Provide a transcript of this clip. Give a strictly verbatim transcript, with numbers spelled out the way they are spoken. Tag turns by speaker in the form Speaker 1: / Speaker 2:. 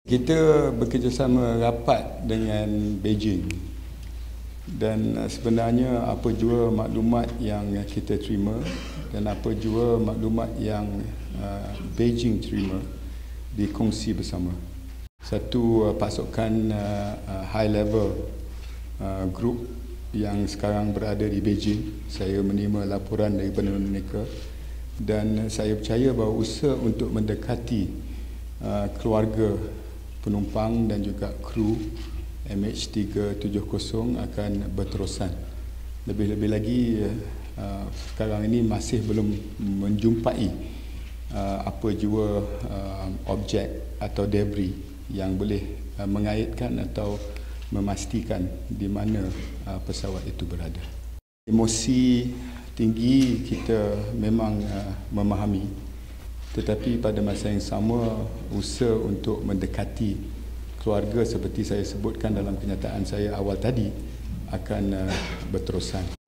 Speaker 1: Kita bekerjasama rapat dengan Beijing dan sebenarnya apa jua maklumat yang kita terima dan apa jua maklumat yang uh, Beijing terima dikongsi bersama. Satu uh, pasukan uh, uh, high level uh, group yang sekarang berada di Beijing, saya menerima laporan daripada mereka dan saya percaya bahawa usaha untuk mendekati uh, keluarga penumpang dan juga kru M H tiga tujuh kosong akan berterusan. Lebih-lebih lagi uh, sekarang ini masih belum menjumpai uh, apa jua uh, objek atau debris yang boleh uh, mengaitkan atau memastikan di mana uh, pesawat itu berada. Emosi tinggi kita memang uh, memahami, tetapi pada masa yang sama usaha untuk mendekati keluarga seperti saya sebutkan dalam kenyataan saya awal tadi akan uh, berterusan.